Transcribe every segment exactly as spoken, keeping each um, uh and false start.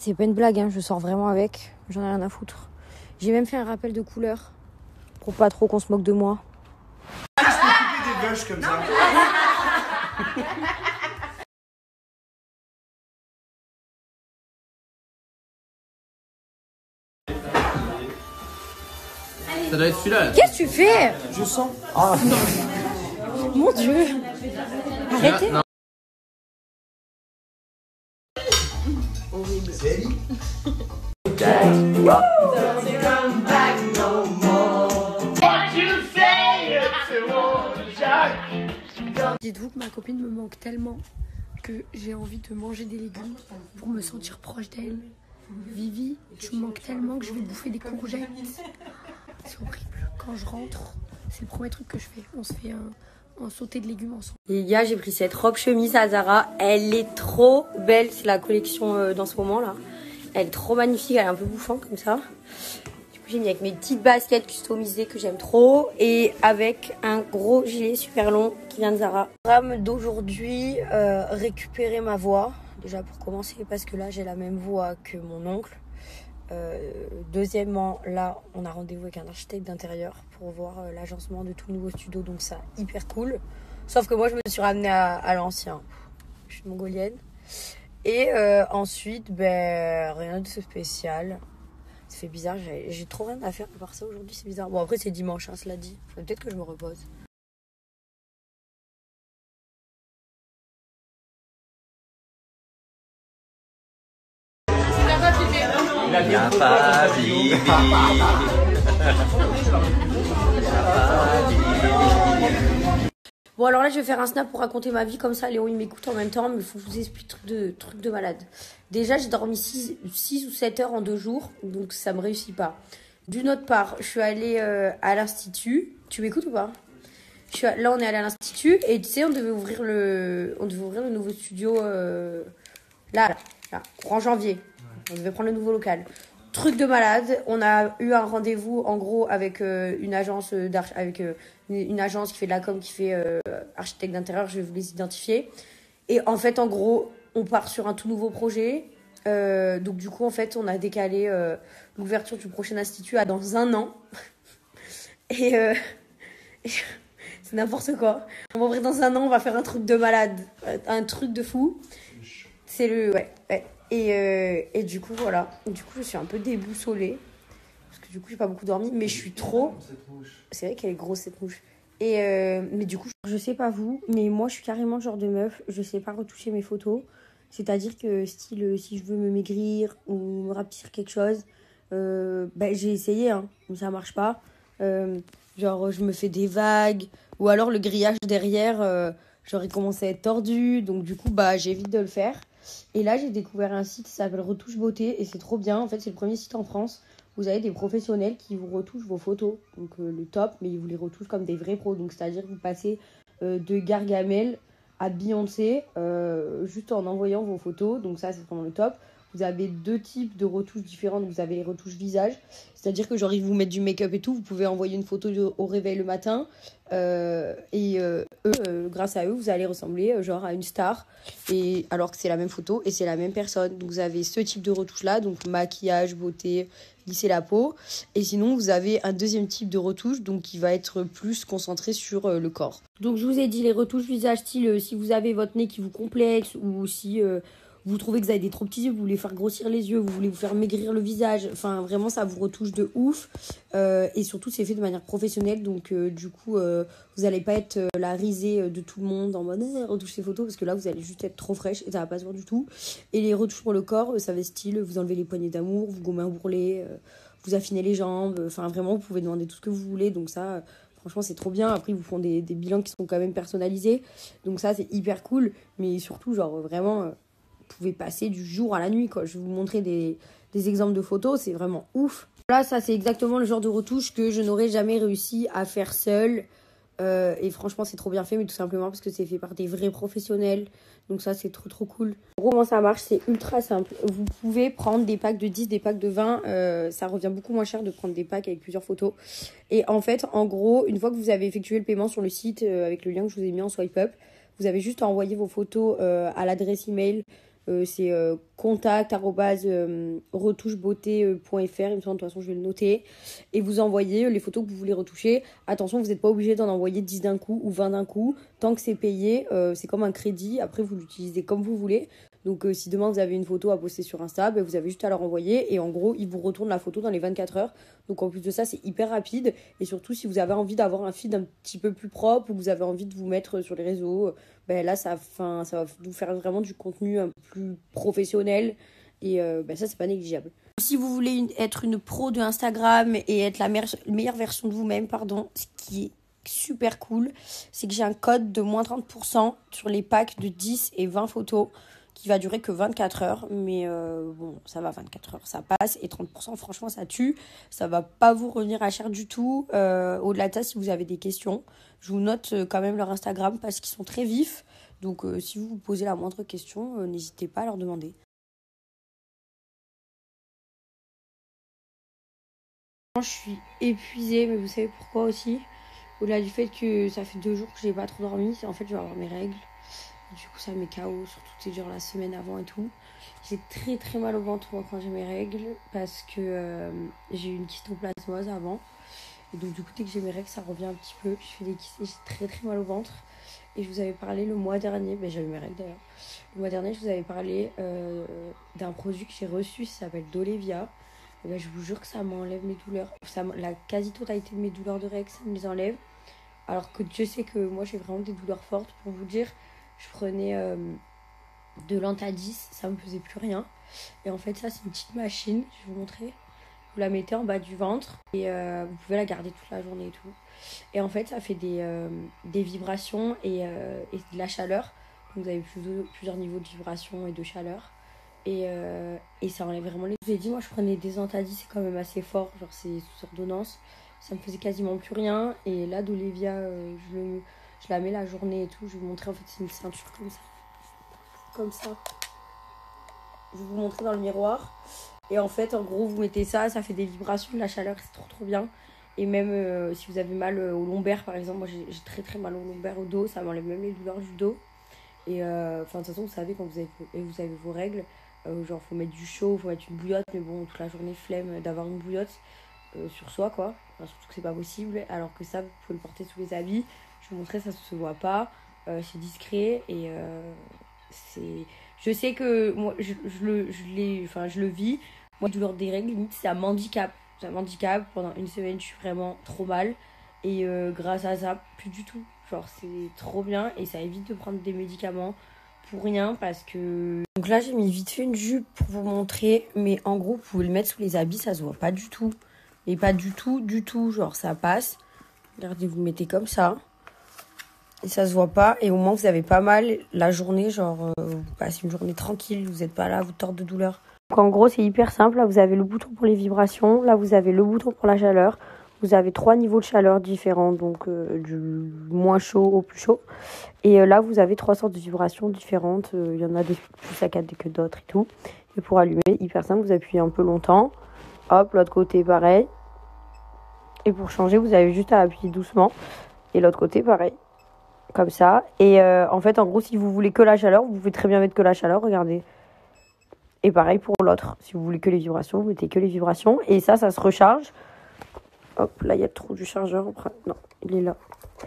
c'est pas une blague, hein, je sors vraiment avec. J'en ai rien à foutre. J'ai même fait un rappel de couleur pour pas trop qu'on se moque de moi. Je peux couper des bush comme ça. Ça doit être celui-là. Qu'est-ce que tu fais? Je sens. Ah. Mon Dieu. Arrêtez. Non. Horrible. C'est Ellie. Dites-vous que ma copine me manque tellement que j'ai envie de manger des légumes pour me sentir proche d'elle. Vivi, tu me manques tellement que je vais bouffer des courgettes. C'est horrible. Quand je rentre, c'est le premier truc que je fais. On se fait un, un sauté de légumes ensemble. Les gars, j'ai pris cette robe chemise à Zara. Elle est trop belle. C'est la collection euh, dans ce moment là. Elle est trop magnifique. Elle est un peu bouffante comme ça. Du coup, j'ai mis avec mes petites baskets customisées que j'aime trop et avec un gros gilet super long qui vient de Zara. Programme d'aujourd'hui, euh, récupérer ma voix. Déjà pour commencer parce que là j'ai la même voix que mon oncle. Euh, deuxièmement, là on a rendez-vous avec un architecte d'intérieur pour voir euh, l'agencement de tout le nouveau studio, donc ça hyper cool. Sauf que moi je me suis ramenée à, à l'ancien. Je suis mongolienne. Et euh, ensuite, ben rien de spécial. Ça fait bizarre, j'ai, j'ai trop rien à faire à part ça aujourd'hui, c'est bizarre. Bon après c'est dimanche, hein, cela dit. Peut-être que je me repose. Y'a pas Bibi. Bon alors là je vais faire un snap pour raconter ma vie, comme ça Léo il m'écoute en même temps, mais il faut que je vous explique truc de, truc de malade. Déjà j'ai dormi six ou sept heures en deux jours, donc ça me réussit pas. D'une autre part, je suis allée euh, à l'institut. Tu m'écoutes ou pas? je suis à... Là on est allé à l'institut et tu sais on devait ouvrir le, on devait ouvrir le nouveau studio euh... là, là, là, en janvier. On devait prendre le nouveau local. Truc de malade, on a eu un rendez-vous en gros avec euh, une agence d'arch... avec euh, une agence qui fait de la com, qui fait euh, architecte d'intérieur, je vais vous les identifier. Et en fait, en gros, on part sur un tout nouveau projet. Euh, donc du coup, en fait, on a décalé euh, l'ouverture du prochain institut à dans un an. Et euh, c'est n'importe quoi. On va ouvrir dans un an, on va faire un truc de malade, un truc de fou. C'est le... Ouais, ouais. Et, euh, et du coup, voilà. Du coup, je suis un peu déboussolée. Parce que du coup, j'ai pas beaucoup dormi. Mais je suis trop... C'est vrai qu'elle est grosse, cette mouche. Et euh, mais du coup, je sais pas vous, mais moi, je suis carrément le genre de meuf. Je sais pas retoucher mes photos. C'est-à-dire que, style, si je veux me maigrir ou me rapetir quelque chose, euh, bah, j'ai essayé, hein, mais ça marche pas. Euh, genre, je me fais des vagues. Ou alors, le grillage derrière, euh, genre, il commence à être tordu. Donc, du coup, bah, j'évite de le faire. Et là, j'ai découvert un site qui s'appelle Retouche Beauté et c'est trop bien. En fait, c'est le premier site en France. Vous avez des professionnels qui vous retouchent vos photos. Donc, euh, le top, mais ils vous les retouchent comme des vrais pros. Donc, c'est-à-dire que vous passez euh, de Gargamel à Beyoncé euh, juste en envoyant vos photos. Donc, ça, c'est vraiment le top. Vous avez deux types de retouches différentes. Vous avez les retouches visage. C'est-à-dire que, genre, ils vous mettent du make-up et tout. Vous pouvez envoyer une photo au réveil le matin. Euh, et euh, eux, euh, grâce à eux, vous allez ressembler euh, genre à une star. Et, alors que c'est la même photo et c'est la même personne. Donc, vous avez ce type de retouche-là. Donc, maquillage, beauté, lisser la peau. Et sinon, vous avez un deuxième type de retouche. Donc, qui va être plus concentré sur euh, le corps. Donc, je vous ai dit les retouches visage style euh, si vous avez votre nez qui vous complexe ou si... Euh, vous trouvez que vous avez des trop petits yeux, vous voulez faire grossir les yeux, vous voulez vous faire maigrir le visage. Enfin, vraiment, ça vous retouche de ouf. Euh, et surtout, c'est fait de manière professionnelle. Donc, euh, du coup, euh, vous n'allez pas être euh, la risée de tout le monde en mode eh, retouche ces photos. Parce que là, vous allez juste être trop fraîche et ça va pas se voir du tout. Et les retouches pour le corps, ça va être style, vous enlevez les poignées d'amour, vous gommez un bourrelet, euh, vous affinez les jambes. Enfin, vraiment, vous pouvez demander tout ce que vous voulez. Donc ça... Euh, Franchement, c'est trop bien. Après, ils vous font des, des bilans qui sont quand même personnalisés. Donc ça, c'est hyper cool. Mais surtout, genre, vraiment... Euh, vous pouvez passer du jour à la nuit, quoi. Je vais vous montrer des, des exemples de photos, c'est vraiment ouf. Là, ça, c'est exactement le genre de retouche que je n'aurais jamais réussi à faire seule. Euh, et franchement, c'est trop bien fait, mais tout simplement parce que c'est fait par des vrais professionnels. Donc ça, c'est trop, trop cool. En gros, comment ça marche? C'est ultra simple. Vous pouvez prendre des packs de dix, des packs de vingt. Euh, ça revient beaucoup moins cher de prendre des packs avec plusieurs photos. Et en fait, en gros, une fois que vous avez effectué le paiement sur le site, euh, avec le lien que je vous ai mis en swipe up, vous avez juste à envoyer vos photos euh, à l'adresse email Euh, c'est euh, contact arobase retouche beauté point f r. Il me semble, de toute façon, je vais le noter. Et vous envoyez les photos que vous voulez retoucher. Attention, vous n'êtes pas obligé d'en envoyer dix d'un coup ou vingt d'un coup. Tant que c'est payé, euh, c'est comme un crédit. Après, vous l'utilisez comme vous voulez. Donc, euh, si demain vous avez une photo à poster sur Insta, ben, vous avez juste à leur envoyer. Et en gros, ils vous retournent la photo dans les vingt-quatre heures. Donc, en plus de ça, c'est hyper rapide. Et surtout, si vous avez envie d'avoir un feed un petit peu plus propre ou vous avez envie de vous mettre sur les réseaux, ben là, ça, fin, ça va vous faire vraiment du contenu un peu plus professionnel. Et euh, ben ça, c'est pas négligeable. Si vous voulez une, être une pro de Instagram et être la meilleure, meilleure version de vous-même, pardon, ce qui est super cool, c'est que j'ai un code de moins trente pour cent sur les packs de dix et vingt photos qui va durer que vingt-quatre heures. Mais euh, bon, ça va, vingt-quatre heures, ça passe. Et trente pour cent, franchement, ça tue. Ça va pas vous revenir à cher du tout. Euh, au-delà de ça, si vous avez des questions, je vous note quand même leur Instagram parce qu'ils sont très vifs. Donc, euh, si vous vous posez la moindre question, euh, n'hésitez pas à leur demander. Je suis épuisée, mais vous savez pourquoi aussi? Au-delà du fait que ça fait deux jours que j'ai pas trop dormi, c'est en fait je vais avoir mes règles. Et du coup ça met K O, surtout c'est genre la semaine avant et tout. J'ai très très mal au ventre quand j'ai mes règles parce que euh, j'ai eu une kystoplasmose avant. Et donc du coup dès que j'ai mes règles ça revient un petit peu. Je fais des kystes et j'ai très très mal au ventre. Et je vous avais parlé le mois dernier, ben, j'ai eu mes règles d'ailleurs. Le mois dernier je vous avais parlé euh, d'un produit que j'ai reçu, ça s'appelle Dolevia. Et ben, je vous jure que ça m'enlève mes douleurs. Ça, la quasi-totalité de mes douleurs de règles, ça me les enlève. Alors que Dieu sait que moi, j'ai vraiment des douleurs fortes. Pour vous dire, je prenais euh, de l'Antadis, ça me faisait plus rien. Et en fait, ça, c'est une petite machine, je vais vous montrer. Vous la mettez en bas du ventre et euh, vous pouvez la garder toute la journée et tout. Et en fait, ça fait des, euh, des vibrations et, euh, et de la chaleur. Donc, vous avez plusieurs, plusieurs niveaux de vibration et de chaleur. Et, euh, et ça enlève vraiment les... Je vous ai dit, moi je prenais des Antadis, c'est quand même assez fort, genre c'est sous ordonnance. Ça me faisait quasiment plus rien. Et là d'Olivia, euh, je, le, je la mets la journée et tout. Je vais vous montrer, en fait c'est une ceinture comme ça. Comme ça. Je vais vous montrer dans le miroir. Et en fait, en gros, vous mettez ça, ça fait des vibrations, de la chaleur, c'est trop trop bien. Et même euh, si vous avez mal au lombaire par exemple, moi j'ai, j'ai très très mal au lombaire, au dos, ça m'enlève même les douleurs du dos. Et euh, enfin de toute façon, vous savez, quand vous avez, vous avez vos règles, Euh, genre faut mettre du chaud, faut mettre une bouillotte, mais bon toute la journée flemme d'avoir une bouillotte euh, sur soi quoi, enfin, surtout que c'est pas possible, alors que ça vous pouvez le porter sous les habits. Je vous montrer, ça se voit pas, euh, c'est discret et euh, c'est, je sais que moi je, je le je l'ai enfin je le vis, moi douleur des règles limite c'est un handicap, c'est un handicap. Pendant une semaine je suis vraiment trop mal et euh, grâce à ça plus du tout, genre c'est trop bien et ça évite de prendre des médicaments pour rien parce que... Donc là j'ai mis vite fait une jupe pour vous montrer, mais en gros vous pouvez le mettre sous les habits, ça se voit pas du tout, mais pas du tout du tout, genre ça passe. Regardez, vous le mettez comme ça et ça se voit pas, et au moins vous avez pas mal la journée, genre euh, vous passez une journée tranquille, vous êtes pas là à vous tordre de douleur. Donc en gros c'est hyper simple, là vous avez le bouton pour les vibrations, là vous avez le bouton pour la chaleur. Vous avez trois niveaux de chaleur différents, donc euh, du moins chaud au plus chaud. Et euh, là, vous avez trois sortes de vibrations différentes. Il euh, y en a des plus saccadées que d'autres et tout. Et pour allumer, hyper simple, vous appuyez un peu longtemps. Hop, l'autre côté, pareil. Et pour changer, vous avez juste à appuyer doucement. Et l'autre côté, pareil. Comme ça. Et euh, en fait, en gros, si vous voulez que la chaleur, vous pouvez très bien mettre que la chaleur, regardez. Et pareil pour l'autre. Si vous voulez que les vibrations, vous mettez que les vibrations. Et ça, ça se recharge. Hop, là, il y a le trou du chargeur. Non, il est là.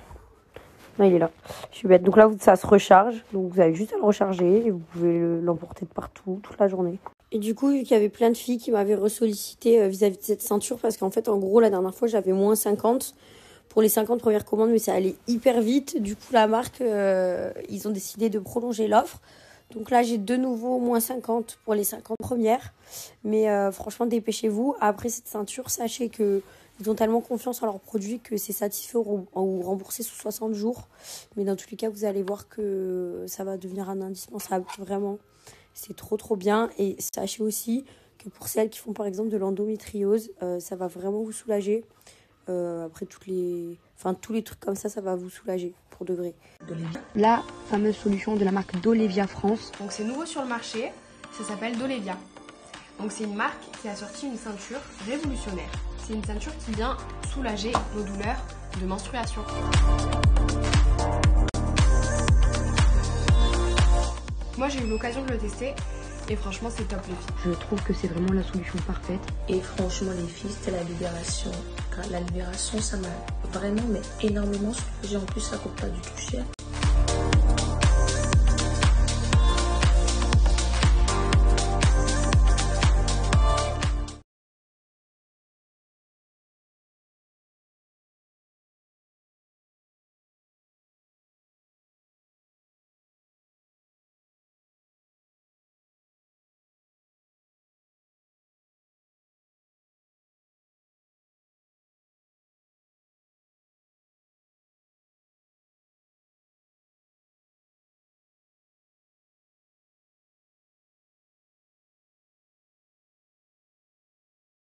Non, il est là. Je suis bête. Donc là, ça se recharge. Donc vous avez juste à le recharger et vous pouvez l'emporter de partout, toute la journée. Et du coup, vu qu'il y avait plein de filles qui m'avaient ressollicité vis-à-vis de cette ceinture, parce qu'en fait, en gros, la dernière fois, j'avais moins cinquante pour les cinquante premières commandes, mais ça allait hyper vite. Du coup, la marque, euh, ils ont décidé de prolonger l'offre. Donc là, j'ai de nouveau moins cinquante pour les cinquante premières. Mais euh, franchement, dépêchez-vous. Après cette ceinture, sachez que ils ont tellement confiance en leurs produits que c'est satisfait ou remboursé sous soixante jours. Mais dans tous les cas, vous allez voir que ça va devenir un indispensable. Vraiment, c'est trop trop bien. Et sachez aussi que pour celles qui font par exemple de l'endométriose, euh, ça va vraiment vous soulager. Euh, après, toutes les... enfin, tous les trucs comme ça, ça va vous soulager pour de vrai. La fameuse solution de la marque Dolevia France. Donc c'est nouveau sur le marché, ça s'appelle Dolevia. Donc c'est une marque qui a sorti une ceinture révolutionnaire. C'est une ceinture qui vient soulager nos douleurs de menstruation. Moi j'ai eu l'occasion de le tester et franchement c'est top les filles. Je trouve que c'est vraiment la solution parfaite. Et franchement les filles, c'était la libération. La libération, ça m'a vraiment mais énormément soulagée. En plus ça coûte pas du tout cher.